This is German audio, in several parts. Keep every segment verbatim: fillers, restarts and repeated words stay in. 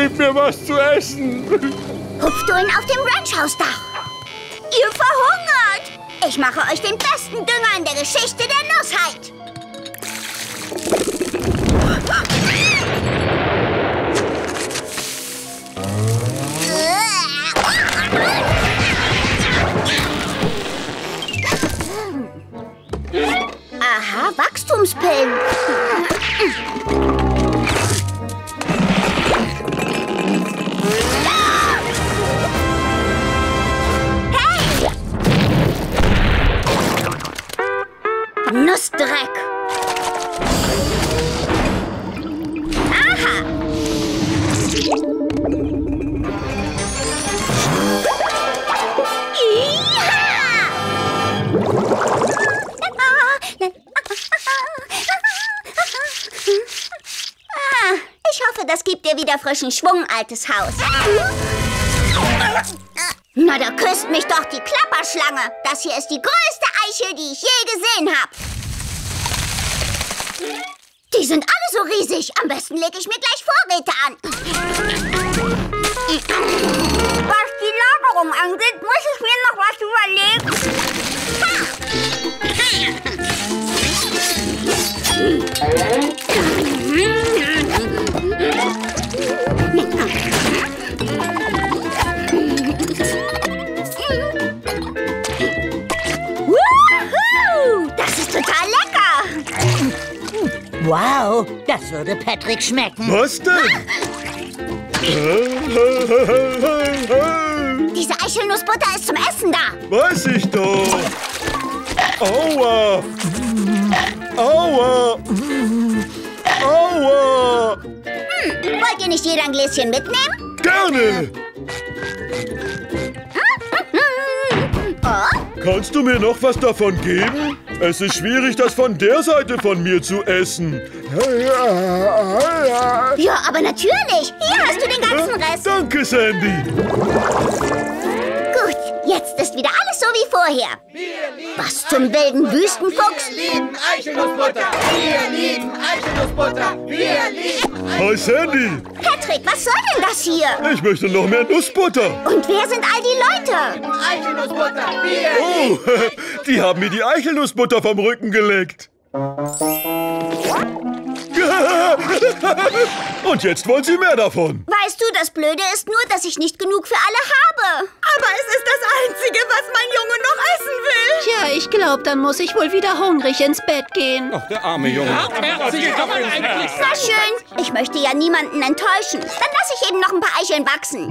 gib mir was zu essen. Hupft du ihn auf dem Ranchhausdach. Ihr verhungert. Ich mache euch den besten Dünger in der Geschichte der Nussheit. Aha, Wachstumspillen. Hey! Nussdreck. Aha! Ich hoffe, das gibt dir wieder frischen Schwung, altes Haus. Na, da küsst mich doch die Klapperschlange. Das hier ist die größte Eichel, die ich je gesehen habe. Die sind alle so riesig. Am besten lege ich mir gleich Vorräte an. Was die Lagerung angeht, muss ich mir noch was überlegen. Woohoo! Das ist total lecker. Wow, das würde Patrick schmecken. Was denn? Diese Eichelnussbutter ist zum Essen da. Weiß ich doch. Aua. Aua. Aua. Hm, wollt ihr nicht jeder ein Gläschen mitnehmen? Gerne. Oh? Kannst du mir noch was davon geben? Es ist schwierig, das von der Seite von mir zu essen. Ja, aber natürlich. Hier hast du den ganzen Rest. Danke, Sandy. Gut, jetzt ist wieder alles so wie vorher. Was zum wilden Wüstenfuchs? Wir lieben Eichelnussbutter. Wir lieben Eichelnussbutter. Wir lieben Hi, Sandy. Patrick, was soll denn das hier? Ich möchte noch mehr Nussbutter. Und wer sind all die Leute? Eichelnussbutter. Wir Oh, die haben mir die Eichelnussbutter vom Rücken geleckt. Und jetzt wollen sie mehr davon. Weißt du, das Blöde ist nur, dass ich nicht genug für alle habe. Aber es ist das Einzige, was mein Junge noch essen will. Tja, ich glaube, dann muss ich wohl wieder hungrig ins Bett gehen. Ach, der arme Junge. Na schön, ich möchte ja niemanden enttäuschen. Dann lasse ich eben noch ein paar Eicheln wachsen.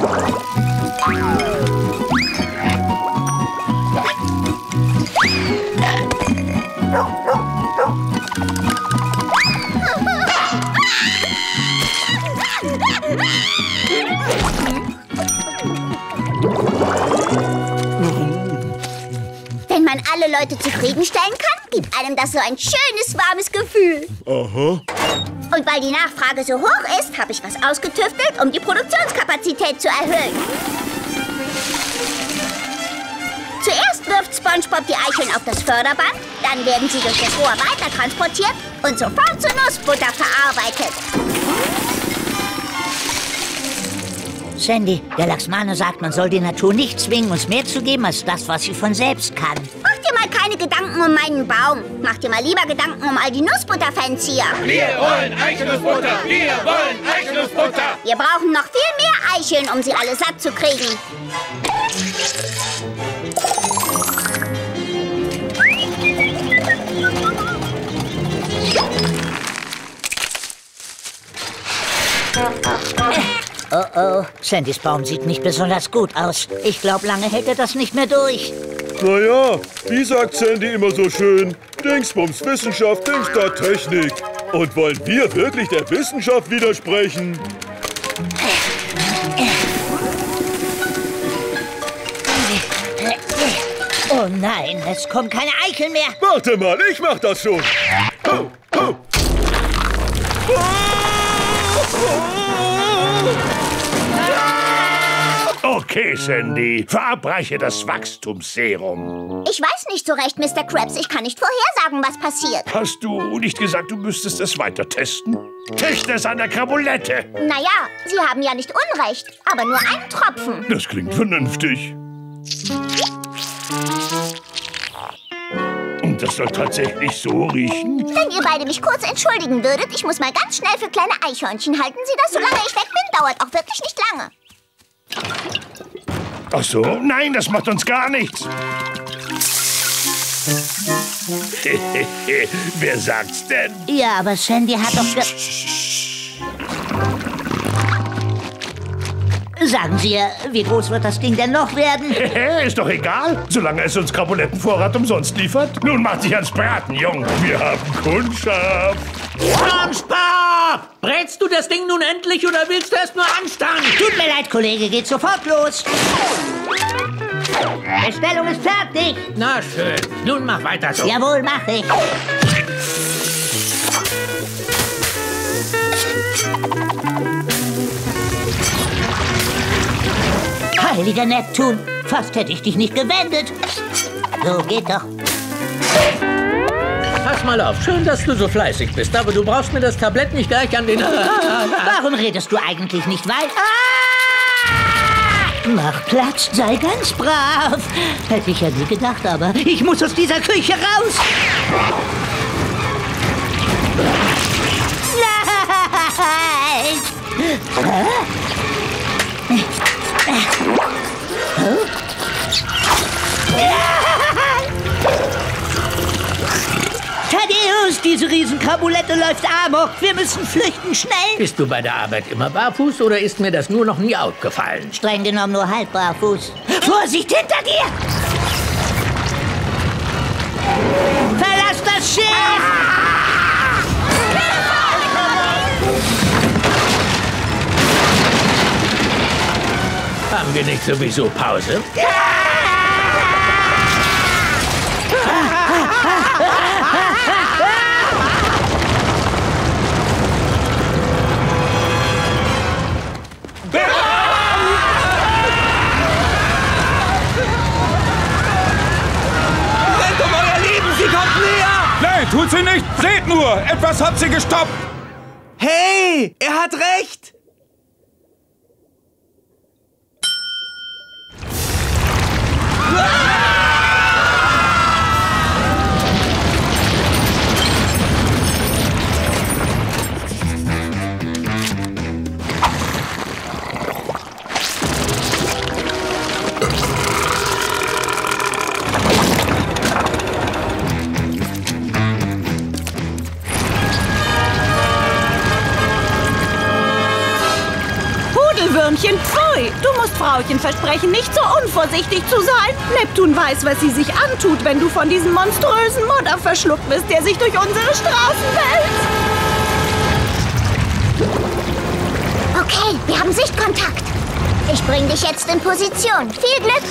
Wenn man alle Leute zufriedenstellen kann, gibt einem das so ein schönes, warmes Gefühl. Aha. Und weil die Nachfrage so hoch ist, habe ich was ausgetüftelt, um die Produktionskapazität zu erhöhen. Zuerst wirft SpongeBob die Eicheln auf das Förderband, dann werden sie durch das Rohr weiter transportiert und sofort zur Nussbutter verarbeitet. Sandy, der Laxmano sagt, man soll die Natur nicht zwingen, uns mehr zu geben, als das, was sie von selbst kann. Mach dir mal keine Gedanken um meinen Baum. Mach dir mal lieber Gedanken um all die Nussbutter-Fans hier. Wir wollen Eichelnussbutter. Wir wollen Eichelnussbutter. Wir brauchen noch viel mehr Eicheln, um sie alle satt zu kriegen. Oh oh, Sandys Baum sieht nicht besonders gut aus. Ich glaube, lange hält er das nicht mehr durch. Naja, wie sagt Sandy immer so schön? Dingsbums Wissenschaft, Dings da Technik. Und wollen wir wirklich der Wissenschaft widersprechen? Oh nein, es kommen keine Eicheln mehr. Warte mal, ich mach das schon. Oh, oh. Oh Okay, Sandy. Verabreiche das Wachstumsserum. Ich weiß nicht so recht, Mister Krabs. Ich kann nicht vorhersagen, was passiert. Hast du nicht gesagt, du müsstest es weiter testen? Teste es an der Krabulette. Naja, Sie haben ja nicht Unrecht. Aber nur einen Tropfen. Das klingt vernünftig. Und das soll tatsächlich so riechen? Wenn ihr beide mich kurz entschuldigen würdet, ich muss mal ganz schnell für kleine Eichhörnchen halten. Sie das, solange ich weg bin, dauert auch wirklich nicht lange. Ach so, nein, das macht uns gar nichts. Wer sagt's denn? Ja, aber Sandy hat doch ge... Sagen Sie, wie groß wird das Ding denn noch werden? Ist doch egal, solange es uns Krabulettenvorrat umsonst liefert. Nun macht sich ans Braten, Jung. Wir haben Kundschaft. SpongeBob! Brätst du das Ding nun endlich oder willst du erst nur anstarren? Tut mir leid, Kollege, geht sofort los. Bestellung ist fertig. Na schön, nun mach weiter so. Jawohl, mach ich. Heiliger Neptun, fast hätte ich dich nicht gewendet. So, geht doch. Pass mal auf, schön, dass du so fleißig bist, aber du brauchst mir das Tablett nicht gleich an den... Warum redest du eigentlich nicht weit? Ah! Mach Platz, sei ganz brav. Hätte ich ja nie gedacht, aber ich muss aus dieser Küche raus. Nein! Thaddeus, diese Riesenkrabulette läuft amok. Wir müssen flüchten, schnell. Bist du bei der Arbeit immer barfuß oder ist mir das nur noch nie aufgefallen? Streng genommen nur halb barfuß. Vorsicht, hinter dir! Verlass das Schiff! Haben wir nicht sowieso Pause? Rettung, euer Lieben, sie kommt näher! Nein, tut sie nicht! Seht nur! Etwas hat sie gestoppt! Hey, er hat recht! Pfui! Du musst Frauchen versprechen, nicht so unvorsichtig zu sein. Neptun weiß, was sie sich antut, wenn du von diesem monströsen Modder verschluckt bist, der sich durch unsere Straßen wälzt. Okay, wir haben Sichtkontakt. Ich bring dich jetzt in Position. Viel Glück.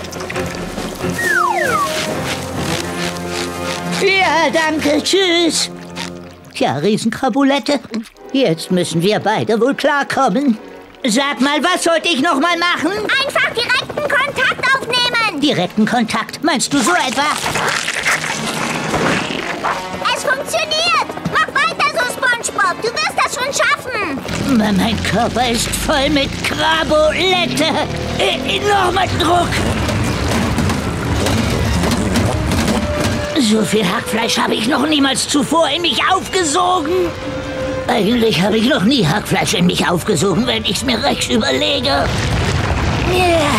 Ja, danke. Tschüss. Tja, Riesenkrabulette. Jetzt müssen wir beide wohl klarkommen. Sag mal, was sollte ich noch mal machen? Einfach direkten Kontakt aufnehmen. Direkten Kontakt? Meinst du so etwa? Es funktioniert. Mach weiter so, SpongeBob. Du wirst das schon schaffen. Mein Körper ist voll mit Krabulette. Äh, Nochmal Druck. So viel Hackfleisch habe ich noch niemals zuvor in mich aufgesogen. Eigentlich habe ich noch nie Hackfleisch in mich aufgesogen, wenn ich es mir recht überlege. Yeah.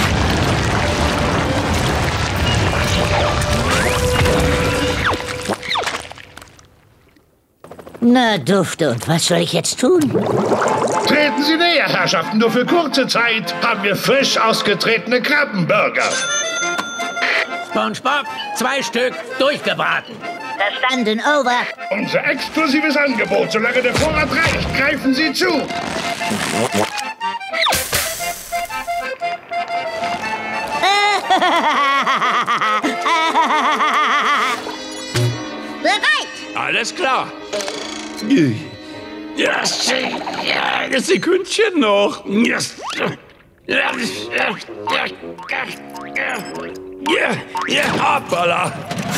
Na, dufte, und was soll ich jetzt tun? Treten Sie näher, Herrschaften. Nur für kurze Zeit haben wir frisch ausgetretene Krabbenburger. SpongeBob, zwei Stück, durchgebraten. Verstanden, over. Unser exklusives Angebot. Solange der Vorrat reicht, greifen Sie zu. Bereit. Alles klar. Ja, ein Sekündchen noch. Ja, ja, hoppala.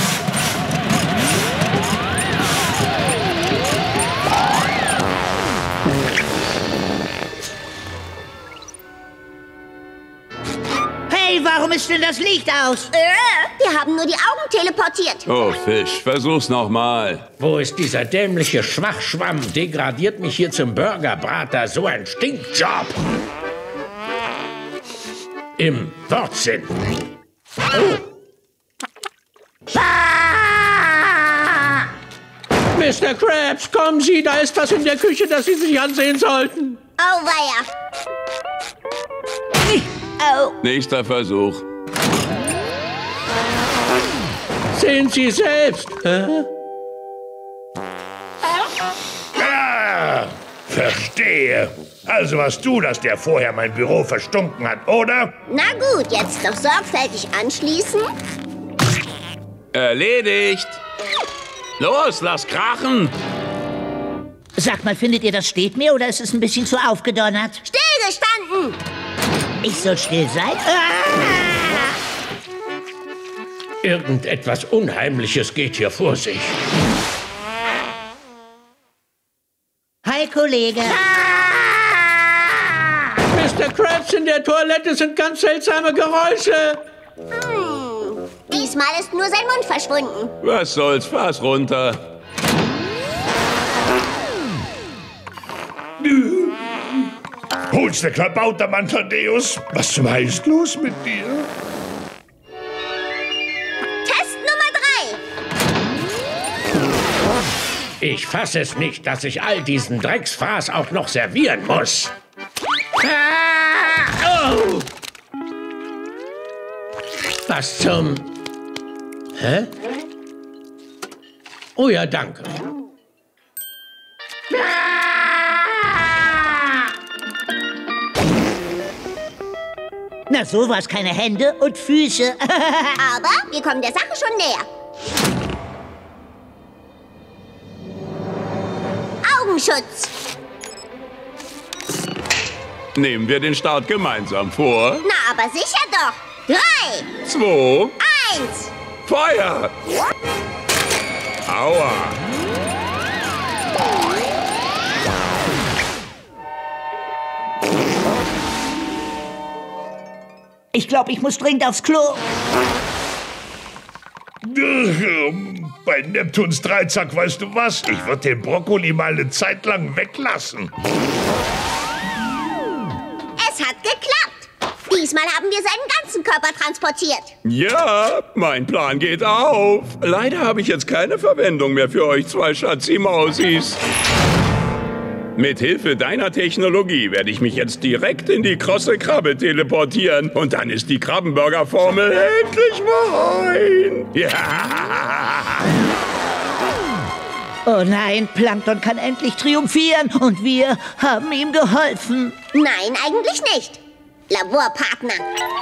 Hey, warum ist denn das Licht aus? Äh, wir haben nur die Augen teleportiert. Oh, Fisch, versuch's nochmal. Wo ist dieser dämliche Schwachschwamm? Degradiert mich hier zum Burgerbrater. So ein Stinkjob. Im Wortsinn. Oh. Ah! Mister Krabs, kommen Sie, da ist was in der Küche, das Sie sich ansehen sollten. Oh, weia. Oh. Nächster Versuch. Sehen Sie selbst. Hä? Ah, verstehe. Also warst du, dass der vorher mein Büro verstunken hat, oder? Na gut, jetzt noch sorgfältig anschließen. Erledigt. Los, lass krachen. Sag mal, findet ihr, das steht mir oder ist es ein bisschen zu aufgedonnert? Stillgestanden. Ich soll still sein? Ah! Irgendetwas Unheimliches geht hier vor sich. Hi, Kollege. Mister Krabs, in der Toilette sind ganz seltsame Geräusche. Hm. Diesmal ist nur sein Mund verschwunden. Was soll's, fass runter. Hol's der Klabautermann, Thaddeus. Was zum Heiß ist los mit dir? Test Nummer drei. Ich fasse es nicht, dass ich all diesen Drecksfraß auch noch servieren muss. Ah, oh. Was zum... Hä? Oh ja, danke. Na sowas, keine Hände und Füße. Aber wir kommen der Sache schon näher. Augenschutz. Nehmen wir den Start gemeinsam vor. Na, aber sicher doch. Drei, Zwei, eins. Feuer! Aua! Ich glaube, ich muss dringend aufs Klo. Bei Neptuns Dreizack, weißt du was? Ich würde den Brokkoli mal eine Zeit lang weglassen. Es hat geklappt. Diesmal haben wir seinen ganzen Körper transportiert. Ja, mein Plan geht auf. Leider habe ich jetzt keine Verwendung mehr für euch zwei Schatzi-Mausis. Mit Hilfe deiner Technologie werde ich mich jetzt direkt in die krosse Krabbe teleportieren. Und dann ist die Krabbenburger-Formel endlich mein. Ja! Oh nein, Plankton kann endlich triumphieren und wir haben ihm geholfen. Nein, eigentlich nicht. Laborpartner.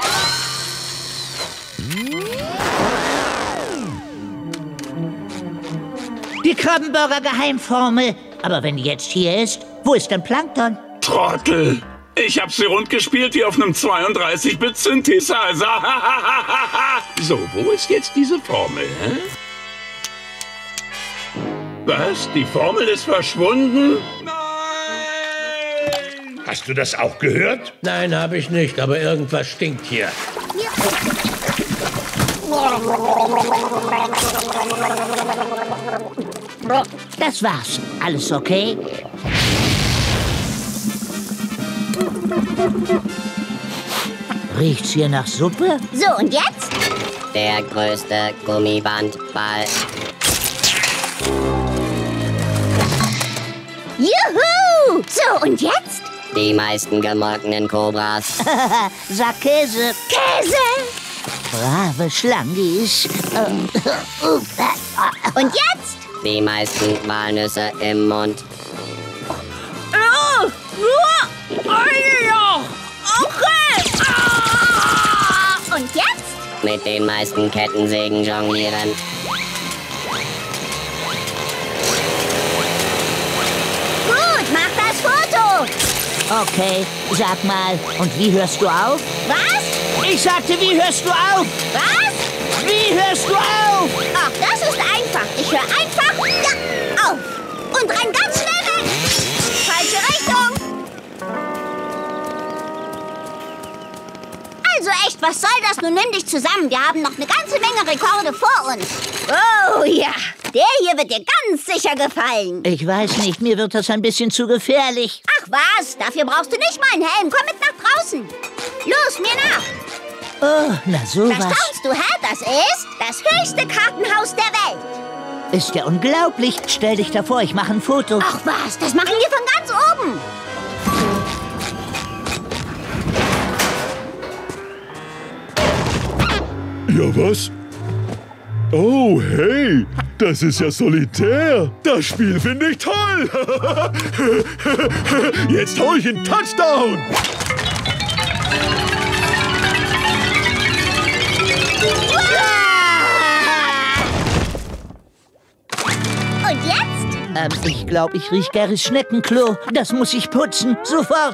Die Krabbenburger-Geheimformel. Aber wenn die jetzt hier ist, wo ist denn Plankton? Trottel! Ich hab sie rund gespielt wie auf einem zweiunddreißig Bit Synthesizer. So, wo ist jetzt diese Formel, hä? Was? Die Formel ist verschwunden? Nein! Hast du das auch gehört? Nein, habe ich nicht, aber irgendwas stinkt hier. Das war's. Alles okay? Riecht's hier nach Suppe? So, und jetzt? Der größte Gummibandball. Juhu! So, und jetzt? Die meisten gemolkenen Kobras. Sag Käse. Käse! Brave Schlangis. Und jetzt? Die meisten Walnüsse im Mund. Oh, nur eine noch. Okay. Ah! Und jetzt? Mit den meisten Kettensägen jonglieren. Gut, mach das Foto. Okay, sag mal, und wie hörst du auf? Was? Ich sagte, wie hörst du auf? Was? Wie hörst du auf? Ach, das ist einfach. Ich höre einfach ja, auf. Und renn ganz schnell weg. Falsche Richtung. Also echt, was soll das? Nun nimm dich zusammen. Wir haben noch eine ganze Menge Rekorde vor uns. Oh ja, der hier wird dir ganz sicher gefallen. Ich weiß nicht, mir wird das ein bisschen zu gefährlich. Ach was, dafür brauchst du nicht meinen Helm. Komm mit nach draußen. Los, mir nach. Oh, na sowas. Verstaunst du, hä? Das ist das höchste Kartenhaus der Welt. Ist ja unglaublich. Stell dich davor, ich mache ein Foto. Ach was, das machen wir von ganz oben. Ja, was? Oh, hey, das ist ja solitär. Das Spiel finde ich toll. Jetzt hol ich einen Touchdown. Und jetzt? Ähm, ich glaube, ich riech Garys Schneckenklo. Das muss ich putzen. Sofort.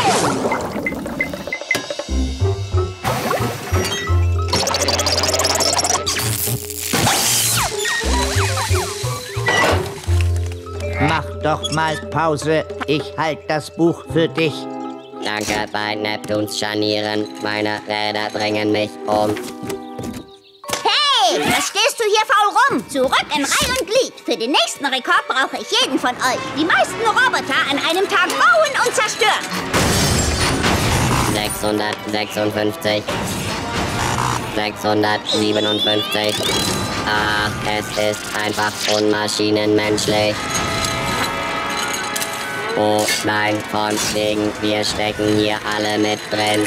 Mach doch mal Pause. Ich halte das Buch für dich. Danke bei Neptuns Scharnieren. Meine Räder bringen mich um. Hey, was stehst du hier faul rum? Zurück in Reih und Glied. Für den nächsten Rekord brauche ich jeden von euch. Die meisten Roboter an einem Tag bauen und zerstören. sechshundertsechsundfünfzig. sechshundertsiebenundfünfzig. Ach, es ist einfach unmaschinenmenschlich. Oh nein, von wegen, wir stecken hier alle mit drin.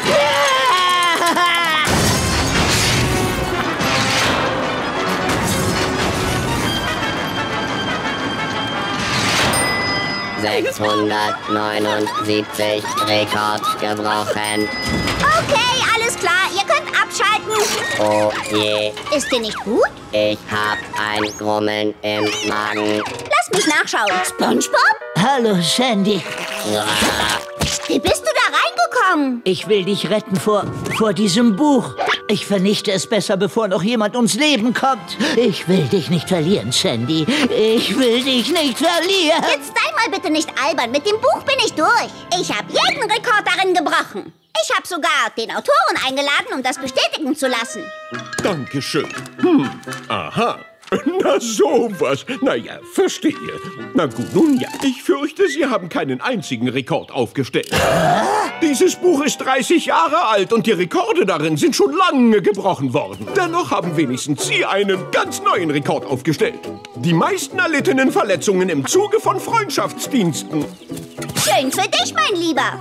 sechshundertneunundsiebzig, Rekord gebrochen. Okay, alles klar, ihr könnt abschalten. Oh je, Ist dir nicht gut? ich hab ein Grummeln im Magen. Lass mich nachschauen. SpongeBob? Hallo, Sandy. Wie bist du da reingekommen? Ich will dich retten vor, vor diesem Buch. Ich vernichte es besser, bevor noch jemand ums Leben kommt. Ich will dich nicht verlieren, Sandy. Ich will dich nicht verlieren. Jetzt sei mal bitte nicht albern. Mit dem Buch bin ich durch. Ich habe jeden Rekord darin gebrochen. Ich habe sogar den Autoren eingeladen, um das bestätigen zu lassen. Dankeschön. Hm, aha. Na sowas. Na ja, verstehe. Na gut, nun ja. Ich fürchte, Sie haben keinen einzigen Rekord aufgestellt. Dieses Buch ist dreißig Jahre alt und die Rekorde darin sind schon lange gebrochen worden. Dennoch haben wenigstens Sie einen ganz neuen Rekord aufgestellt. Die meisten erlittenen Verletzungen im Zuge von Freundschaftsdiensten. Schön für dich, mein Lieber.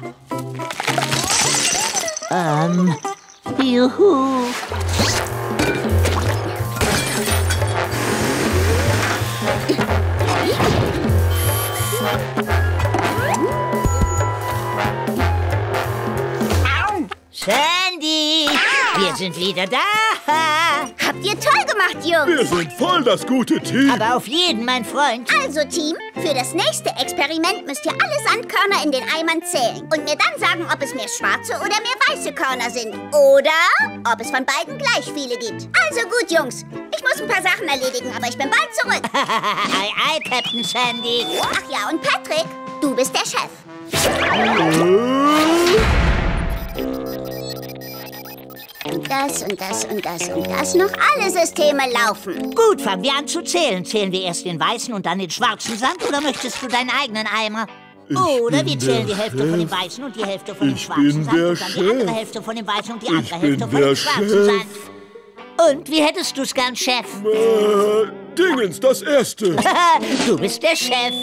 Ähm, juhu. Sandy, wir sind wieder da. Habt ihr toll gemacht, Jungs. Wir sind voll das gute Team. Aber auf jeden, mein Freund. Also, Team, für das nächste Experiment müsst ihr alle Sandkörner in den Eimern zählen. Und mir dann sagen, ob es mehr schwarze oder mehr weiße Körner sind. Oder ob es von beiden gleich viele gibt. Also gut, Jungs. Ich muss ein paar Sachen erledigen, aber ich bin bald zurück. Ei, ei, Captain Sandy. Ach ja, und Patrick, du bist der Chef. Und das und das und das und das. Noch alle Systeme laufen. Gut, fangen wir an zu zählen. Zählen wir erst den weißen und dann den schwarzen Sand oder möchtest du deinen eigenen Eimer? Ich Oder bin wir zählen der die Hälfte Chef. von dem weißen und die Hälfte von dem Ich schwarzen bin Sand der und dann die Chef. andere Hälfte von dem weißen und die Ich andere bin Hälfte von der dem schwarzen Chef. Sand. Und wie hättest du's gern, Chef? Äh, Dingens, das Erste. Du bist der Chef.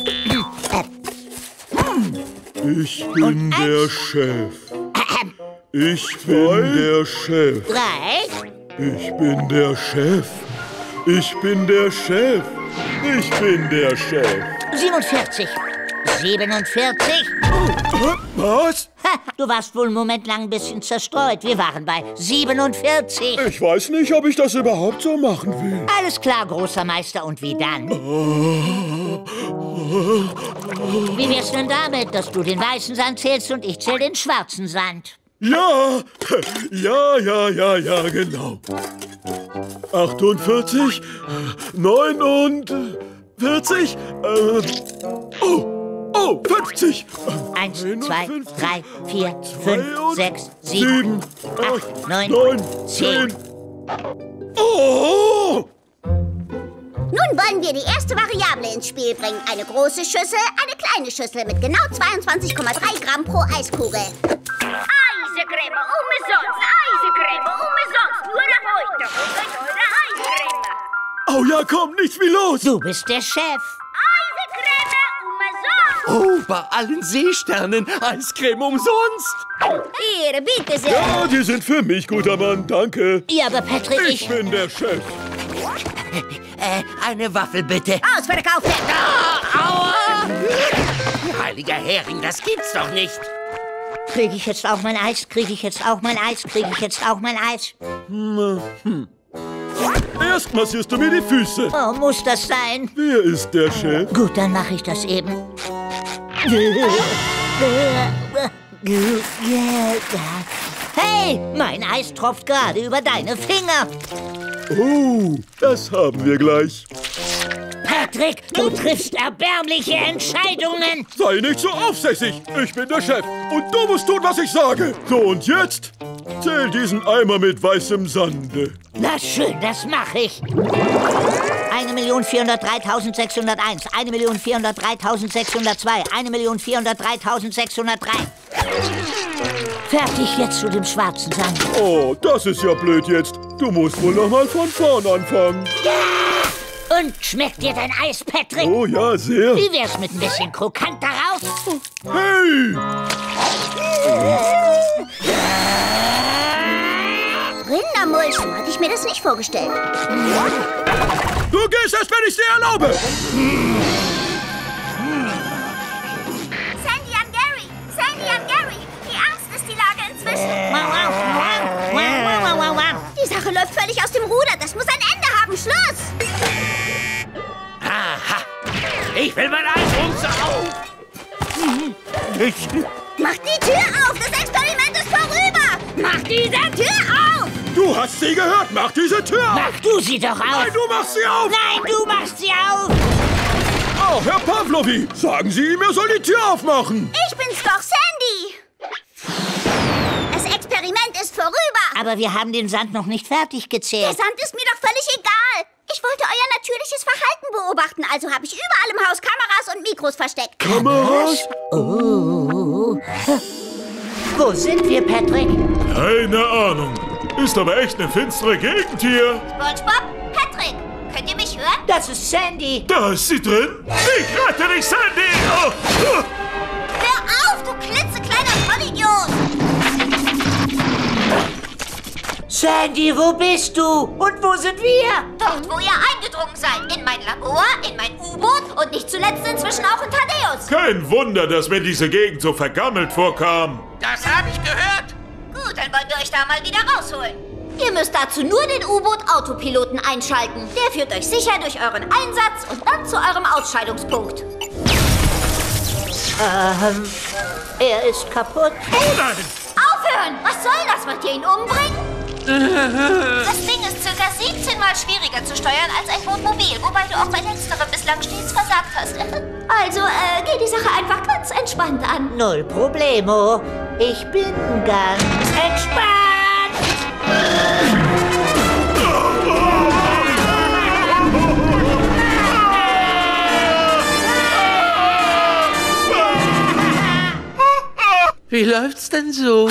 Ich bin der Chef. Ich bin der Chef. Drei. Ich bin der Chef. Ich bin der Chef. Ich bin der Chef. siebenundvierzig. siebenundvierzig. Was? Ha, du warst wohl einen Moment lang ein bisschen zerstreut. Wir waren bei siebenundvierzig. Ich weiß nicht, ob ich das überhaupt so machen will. Alles klar, großer Meister. Und wie dann? Wie wär's denn damit, dass du den weißen Sand zählst und ich zähl den schwarzen Sand? Ja, ja, ja, ja, ja, genau. achtundvierzig, neunundvierzig, äh, oh, oh, fünfzig. Eins, zwei, drei, vier, fünf, sechs, sieben, acht, neun, zehn. Oh! Nun wollen wir die erste Variable ins Spiel bringen. Eine große Schüssel, eine kleine Schüssel mit genau zweiundzwanzig Komma drei Gramm pro Eiskugel. Eiscreme umsonst, Eiscreme umsonst, nur ab heute. Holt euch eure Eiscreme. Oh ja, komm, nichts wie los. Du bist der Chef. Eiscreme umsonst. Oh, bei allen Seesternen Eiscreme umsonst. Hier, bitte sehr. Ja, die sind für mich, guter Mann, danke. Ja, aber Patrick, ich... Ich bin der Chef. Äh, eine Waffel bitte. Ausverkauft. Ah, aua! Heiliger Hering, das gibt's doch nicht. Kriege ich jetzt auch mein Eis? Kriege ich jetzt auch mein Eis? Kriege ich jetzt auch mein Eis? Hm. hm. Erst massierst du mir die Füße. Oh, muss das sein? Wer ist der Chef? Gut, dann mache ich das eben. Hey, mein Eis tropft gerade über deine Finger. Oh, das haben wir gleich. Patrick, du triffst erbärmliche Entscheidungen. Sei nicht so aufsässig. Ich bin der Chef. Und du musst tun, was ich sage. So, und jetzt? Zähl diesen Eimer mit weißem Sande. Na schön, das mache ich. eine Million vierhundertdreitausendsechshunderteins, eine Million vierhundertdreitausendsechshundertzwei, eine Million vierhundertdreitausendsechshundertdrei. Fertig jetzt zu dem schwarzen Sand. Oh, das ist ja blöd jetzt. Du musst wohl noch mal von vorn anfangen. Ja! Und schmeckt dir dein Eis, Patrick? Oh ja, sehr. Wie wär's mit ein bisschen krokant darauf? Hey! Rindermulch, so hatte ich mir das nicht vorgestellt. Du gehst erst, wenn ich dir erlaube. Sandy an Gary, Sandy an Gary. Die Angst ist die Lage inzwischen. Die Sache läuft völlig aus dem Ruder. Das muss ein Ende haben. Schluss! Aha! Ich will mein Eis umsaugen! Mach die Tür auf! Das Experiment ist vorüber! Mach diese Tür auf! Du hast sie gehört! Mach diese Tür auf! Mach du sie doch auf! Nein, du machst sie auf! Nein, du machst sie auf! Oh, Herr Pavlovi, sagen Sie ihm, er soll die Tür aufmachen! Ich bin's doch, Sandy! Das Experiment ist vorüber! Aber wir haben den Sand noch nicht fertig gezählt. Der Sand ist mir doch völlig egal! Ich wollte euer natürliches Verhalten beobachten, also habe ich überall im Haus Kameras und Mikros versteckt. Kameras? Oh. Wo sind wir, Patrick? Keine Ahnung. Ist aber echt eine finstere Gegend hier. SpongeBob, Patrick, könnt ihr mich hören? Das ist Sandy. Da ist sie drin. Ich rette dich, Sandy! Oh. Oh. Hör auf, du klitzekleiner Vollidiot! Sandy, wo bist du? Und wo sind wir? Dort, wo ihr eingedrungen seid. In mein Labor, in mein U-Boot und nicht zuletzt inzwischen auch in Thaddeus. Kein Wunder, dass mir diese Gegend so vergammelt vorkam. Das habe ich gehört. Gut, dann wollen wir euch da mal wieder rausholen. Ihr müsst dazu nur den U-Boot-Autopiloten einschalten. Der führt euch sicher durch euren Einsatz und dann zu eurem Ausscheidungspunkt. Ähm, er ist kaputt. Oh nein! Aufhören! Was soll das? Wollt ihr ihn umbringen? Das Ding ist circa siebzehn Mal schwieriger zu steuern als ein Bootmobil, wobei du auch bei letzterem bislang stets versagt hast. Also, äh, geh die Sache einfach ganz entspannt an. Null Problemo. Ich bin ganz entspannt. Wie läuft's denn so?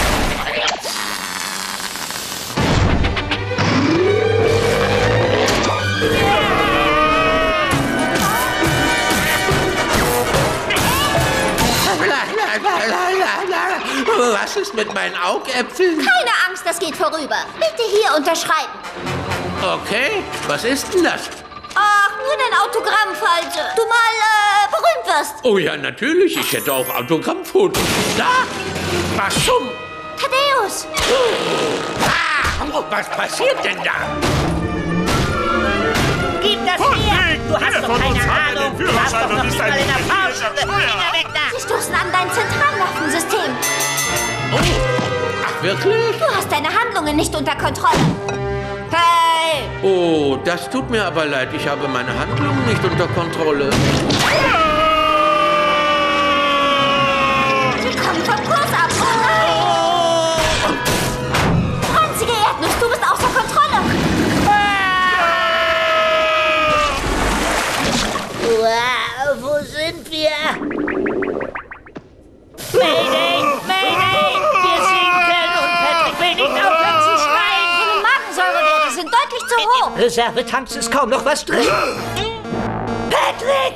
Was ist mit meinen Augäpfeln? Keine Angst, das geht vorüber. Bitte hier unterschreiben. Okay, was ist denn das? Ach, nur dein Autogramm, falls du mal, äh, berühmt wirst. Oh ja, natürlich. Ich hätte auch Autogrammfotos. Da! Was zum... Thaddeus! Ah, was passiert denn da? Gib das her! Du hast Wer doch von keine uns hat denn Ahnung. den Du hast Führerschein doch noch und ist nicht mal ein in der italienischer Fahrschule. Steuer? Finger weg da! Sie stoßen an dein Zentralwaffensystem. Oh, ach wirklich? Du hast deine Handlungen nicht unter Kontrolle. Hey! Oh, das tut mir aber leid. Ich habe meine Handlungen nicht unter Kontrolle. Sie kommen vom Kurs ab. Oh. Ranzige Erdnuss, du bist außer Kontrolle. Wow, wo sind wir? Mayday! Mayday! Wir sinken und Patrick will nicht aufhören zu schreien! Deine Magensäurewerte sind deutlich zu hoch. Im Reservetanks ist kaum noch was drin. Patrick!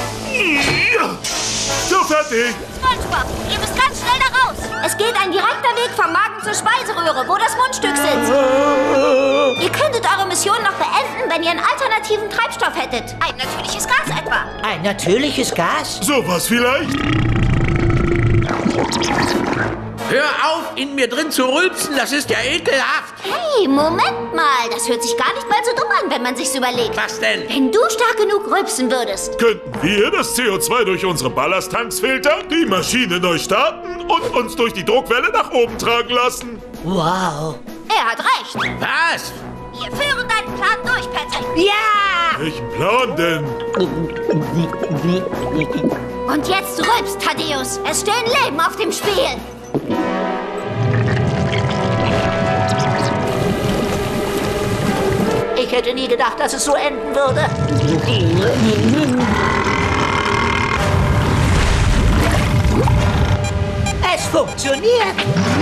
So, fertig. SpongeBob, ihr müsst ganz schnell da raus. Es geht ein direkter Weg vom Magen zur Speiseröhre, wo das Mundstück sitzt. Ihr könntet eure Mission noch beenden, wenn ihr einen alternativen Treibstoff hättet. Ein natürliches Gas etwa. Ein natürliches Gas? Sowas vielleicht? Hör auf, in mir drin zu rülpsen. Das ist ja ekelhaft. Hey, Moment mal. Das hört sich gar nicht mal so dumm an, wenn man sich's überlegt. Was denn? Wenn du stark genug rülpsen würdest. Könnten wir das C O zwei durch unsere Ballasttanks filtern, die Maschine neu starten und uns durch die Druckwelle nach oben tragen lassen? Wow. Er hat recht. Was? Wir führen deinen Plan durch, Patrick. Ja! Welchen Plan denn? Und jetzt rülpst, Thaddeus. Es stehen Leben auf dem Spiel. Ich hätte nie gedacht, dass es so enden würde. Es funktioniert.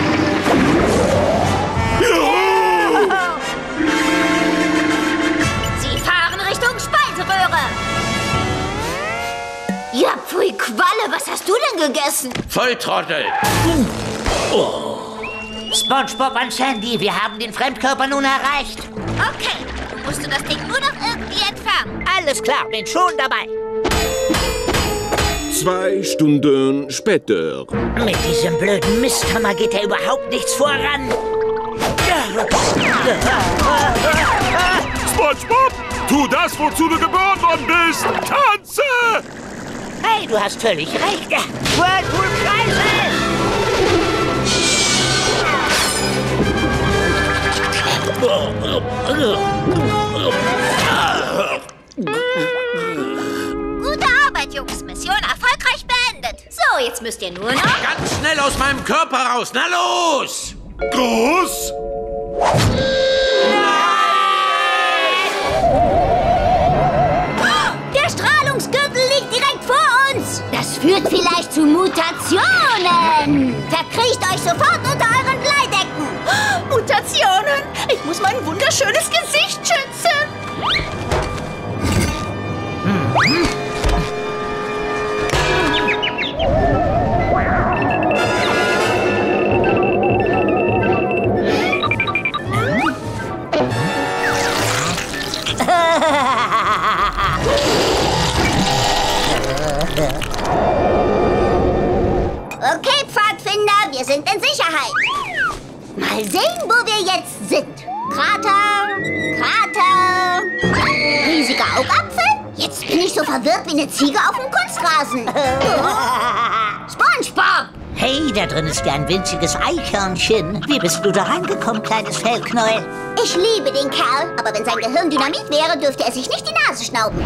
Sie fahren Richtung Speiseröhre. Ja, pfui Qualle, was hast du denn gegessen? Volltrottel. Oh. SpongeBob und Sandy, wir haben den Fremdkörper nun erreicht. Okay, musst du das Ding nur noch irgendwie entfernen. Alles klar, bin schon dabei. Zwei Stunden später. Mit diesem blöden Misthammer geht ja überhaupt nichts voran. SpongeBob, tu das, wozu du geboren worden bist. Tanze! Hey, du hast völlig recht. Whirlpool Crisis! Gute Arbeit, Jungs. Mission erfolgreich beendet. So, jetzt müsst ihr nur noch... Ganz schnell aus meinem Körper raus. Na los! Groß! Der Strahlungsgürtel liegt direkt vor uns. Das führt vielleicht zu Mutationen. Verkriecht euch sofort unter euren Bleidecken. Mutationen! Ich muss mein wunderschönes Gesicht schützen. Okay, Pfadfinder, wir sind in Sicherheit. Mal sehen, wo wir jetzt sind. Krater, Krater, riesiger Augapfel. Jetzt bin ich so verwirrt wie eine Ziege auf dem Kunstrasen. SpongeBob! Hey, da drin ist ja ein winziges Eichhörnchen. Wie bist du da reingekommen, kleines Fellknäuel? Ich liebe den Kerl, aber wenn sein Gehirn Dynamit wäre, dürfte er sich nicht die Nase schnauben.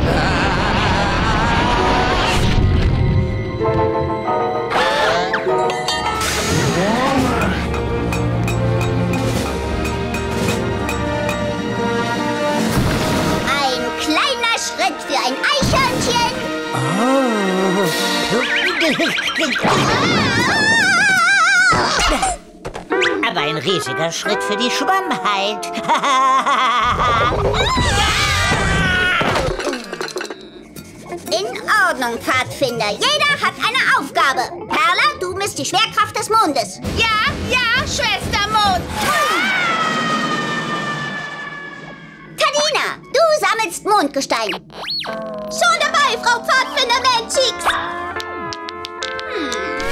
Ein kleiner Schritt für ein Eichhörnchen. Aber ein riesiger Schritt für die Schwammheit. In Ordnung, Pfadfinder. Jeder hat eine Aufgabe. Perla, du misst die Schwerkraft des Mondes. Ja, ja, Schwester Mond. Tadina, du sammelst Mondgestein. Schon dabei, Frau Pfadfinder-Mancheeks. Hm.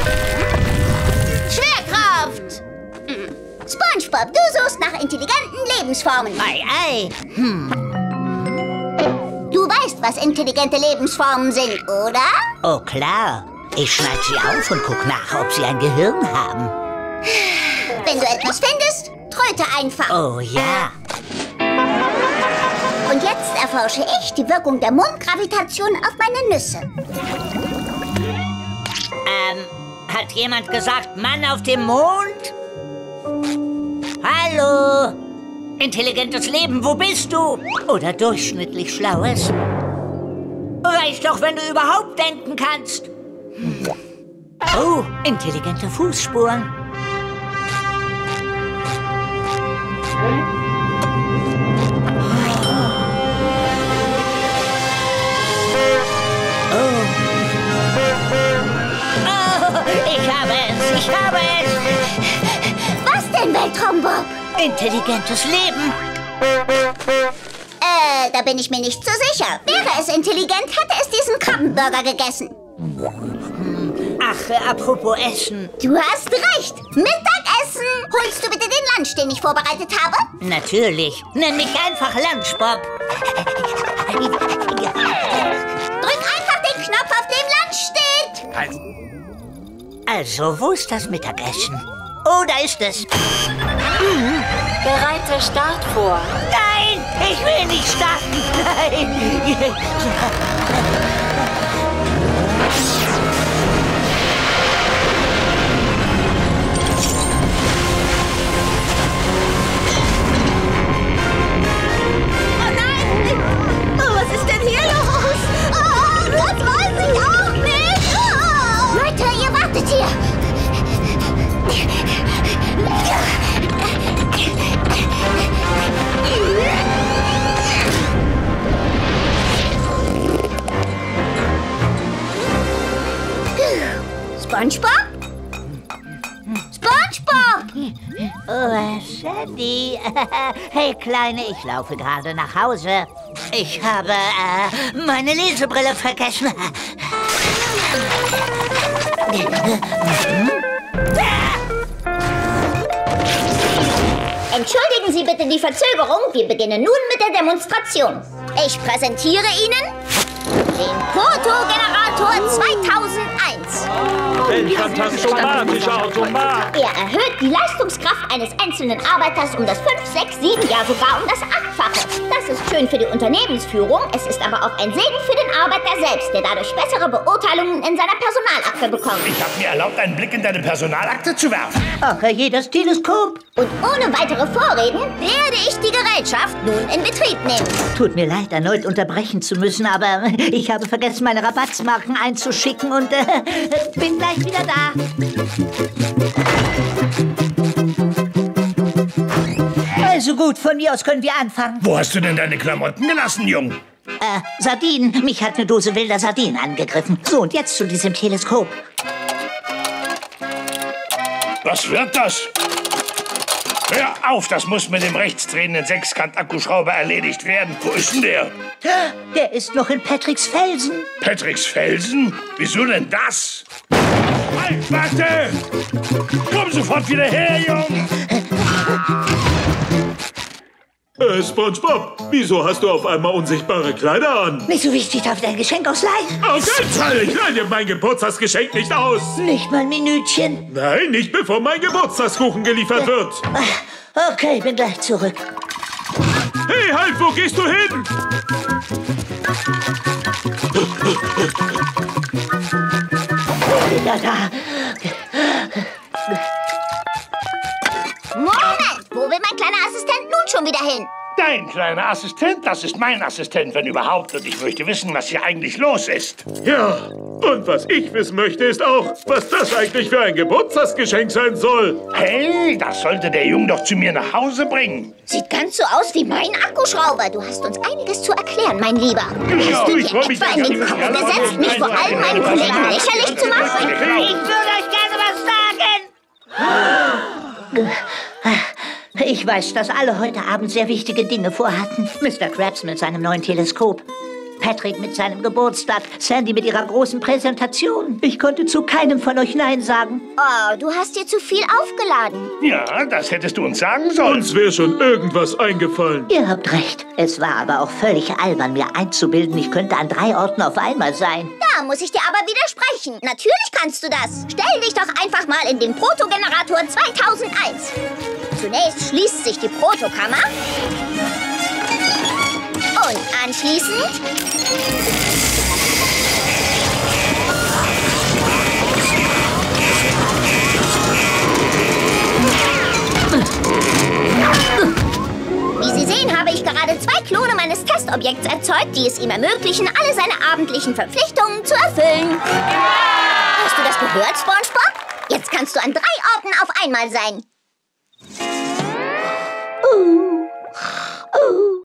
Schwerkraft. Hm. SpongeBob, du suchst nach intelligenten Lebensformen. Ei, ei. Hm. Du weißt, weißt, was intelligente Lebensformen sind, oder? Oh klar. Ich schneide sie auf und guck nach, ob sie ein Gehirn haben. Wenn du etwas findest, tröte einfach. Oh ja. Und jetzt erforsche ich die Wirkung der Mondgravitation auf meine Nüsse. Ähm, hat jemand gesagt, Mann auf dem Mond? Hallo? Intelligentes Leben, wo bist du? Oder durchschnittlich Schlaues? Reicht doch, wenn du überhaupt denken kannst. Hm. Oh, intelligente Fußspuren. Ich habe es, ich habe es. Was denn, Weltraumbob? Intelligentes Leben. Äh, da bin ich mir nicht so sicher. Wäre es intelligent, hätte es diesen Krabbenburger gegessen. Ach, äh, apropos Essen. Du hast recht. Mittagessen. Holst du bitte den Lunch, den ich vorbereitet habe? Natürlich. Nenn mich einfach Lunchbob. Drück einfach den Knopf, auf dem Lunch steht. Also, also wo ist das Mittagessen? Oh, da ist es. Mhm. Bereite Start vor. Nein, ich will nicht starten. Nein. Oh nein! Oh, was ist denn hier los? Oh, das weiß ich auch nicht. Oh. Leute, ihr wartet hier. SpongeBob? SpongeBob! Oh, Sandy. Hey, Kleine, ich laufe gerade nach Hause. Ich habe äh, meine Lesebrille vergessen. Entschuldigen Sie bitte die Verzögerung. Wir beginnen nun mit der Demonstration. Ich präsentiere Ihnen den Proto-Generator zweitausendeins. Welch fantastisch-automatischer Automat! Er erhöht die Leistungskraft eines einzelnen Arbeiters um das fünf, sechs, sieben, ja sogar um das achtfache. Das ist schön für die Unternehmensführung, es ist aber auch ein Segen für den Arbeiter selbst, der dadurch bessere Beurteilungen in seiner Personalakte bekommt. Ich habe mir erlaubt, einen Blick in deine Personalakte zu werfen. Ach, jedes Teleskop. Und ohne weitere Vorreden werde ich die Gerätschaft nun in Betrieb nehmen. Tut mir leid, erneut unterbrechen zu müssen, aber ich habe vergessen, meine Rabattmarken einzuschicken und äh, bin gleich wieder da. Also gut, von mir aus können wir anfangen. Wo hast du denn deine Klamotten gelassen, Jung? Äh, Sardinen. Mich hat eine Dose wilder Sardinen angegriffen. So, und jetzt zu diesem Teleskop. Was wird das? Hör auf, das muss mit dem rechtsdrehenden Sechskant-Akkuschrauber erledigt werden. Wo ist denn der? Der ist noch in Patricks Felsen. Patricks Felsen? Wieso denn das? Halt, warte! Komm sofort wieder her, Jung! Äh, SpongeBob, wieso hast du auf einmal unsichtbare Kleider an? Nicht so wichtig, darf ich dein Geschenk ausleihen? Auf keinen Fall, ich leihe dir mein Geburtstagsgeschenk nicht aus. Nicht mal ein Minütchen. Nein, nicht bevor mein Geburtstagskuchen geliefert wird. Okay, bin gleich zurück. Hey, halt, wo gehst du hin? Ja, da. Moment, wo will mein kleiner Assistent nun schon wieder hin? Dein kleiner Assistent? Das ist mein Assistent, wenn überhaupt. Und ich möchte wissen, was hier eigentlich los ist. Ja, und was ich wissen möchte, ist auch, was das eigentlich für ein Geburtstagsgeschenk sein soll. Hey, das sollte der Junge doch zu mir nach Hause bringen. Sieht ganz so aus wie mein Akkuschrauber. Du hast uns einiges zu erklären, mein Lieber. Ja, hast du ich dir freu mich etwa in den ganz Kopf ehrlich. gesetzt, mich vor allen meinen Kollegen lächerlich zu machen? Ich würde euch gerne was sagen. Ich weiß, dass alle heute Abend sehr wichtige Dinge vorhatten. Mister Krabs mit seinem neuen Teleskop. Patrick mit seinem Geburtstag, Sandy mit ihrer großen Präsentation. Ich konnte zu keinem von euch Nein sagen. Oh, du hast dir zu viel aufgeladen. Ja, das hättest du uns sagen sollen. Uns wäre schon irgendwas eingefallen. Ihr habt recht. Es war aber auch völlig albern, mir einzubilden, ich könnte an drei Orten auf einmal sein. Da muss ich dir aber widersprechen. Natürlich kannst du das. Stell dich doch einfach mal in den Protogenerator zweitausendeins. Zunächst schließt sich die Protokammer. Und anschließend... Wie Sie sehen, habe ich gerade zwei Klone meines Testobjekts erzeugt, die es ihm ermöglichen, alle seine abendlichen Verpflichtungen zu erfüllen. Hast du das gehört, SpongeBob? Jetzt kannst du an drei Orten auf einmal sein.